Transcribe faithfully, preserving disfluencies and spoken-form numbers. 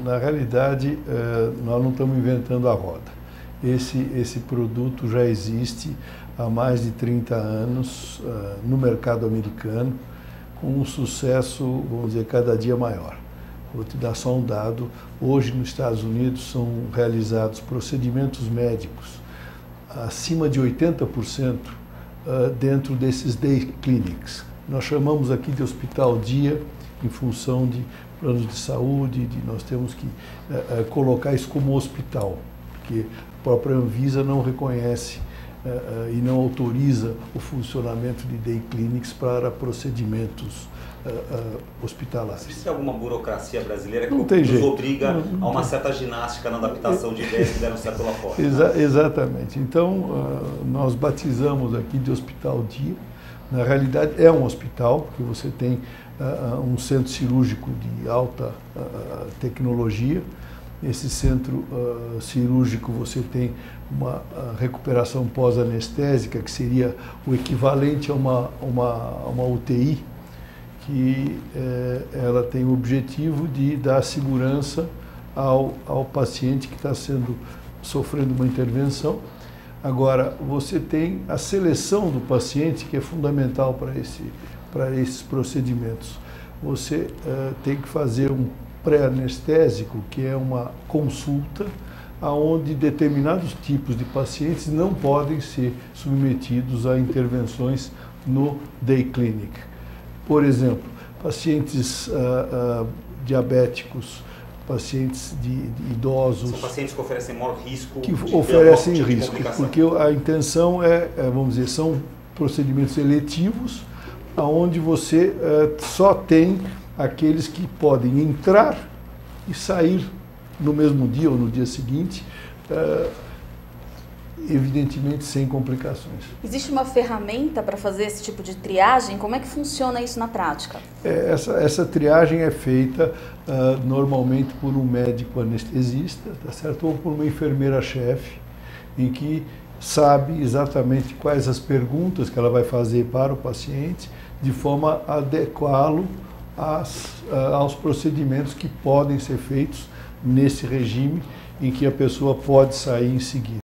na realidade, nós não estamos inventando a roda. Esse, esse produto já existe há mais de trinta anos no mercado americano, com um sucesso, vamos dizer, cada dia maior. Vou te dar só um dado. Hoje, nos Estados Unidos, são realizados procedimentos médicos acima de oitenta por cento dentro desses day clinics. Nós chamamos aqui de hospital dia, em função de planos de saúde, de nós temos que uh, uh, colocar isso como hospital, porque a própria Anvisa não reconhece uh, uh, e não autoriza o funcionamento de day clinics para procedimentos uh, uh, hospitalares. Existe alguma burocracia brasileira que não tem nos jeito. obriga não, não a uma tem. certa ginástica na adaptação de ideias que deram certo lá fora? Exa exatamente. Então, uh, nós batizamos aqui de hospital dia. Na realidade, é um hospital, porque você tem uh, um centro cirúrgico de alta uh, tecnologia. Esse centro uh, cirúrgico você tem uma uh, recuperação pós-anestésica, que seria o equivalente a uma, uma, uma U T I, que uh, ela tem o objetivo de dar segurança ao, ao paciente que está sendo, sofrendo uma intervenção. Agora, você tem a seleção do paciente, que é fundamental para esse, para esses procedimentos. Você uh, tem que fazer um pré-anestésico, que é uma consulta, onde determinados tipos de pacientes não podem ser submetidos a intervenções no day clinic. Por exemplo, pacientes uh, uh, diabéticos, pacientes de, de idosos. São pacientes que oferecem maior risco. Que de oferecem tipo risco, porque a intenção é, é, vamos dizer, são procedimentos eletivos, onde você é, só tem aqueles que podem entrar e sair no mesmo dia ou no dia seguinte, é, evidentemente sem complicações. Existe uma ferramenta para fazer esse tipo de triagem? Como é que funciona isso na prática? É, essa, essa triagem é feita uh, normalmente por um médico anestesista, tá certo? Ou por uma enfermeira-chefe, em que sabe exatamente quais as perguntas que ela vai fazer para o paciente, de forma a adequá-lo às, uh, aos procedimentos que podem ser feitos nesse regime em que a pessoa pode sair em seguida.